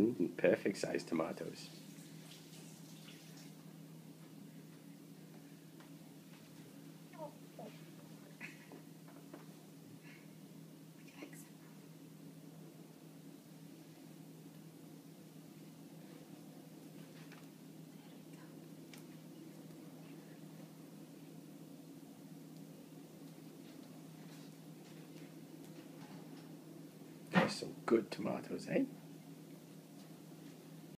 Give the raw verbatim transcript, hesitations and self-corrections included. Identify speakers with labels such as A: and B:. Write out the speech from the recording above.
A: Mm, perfect size tomatoes. There's some good tomatoes, eh?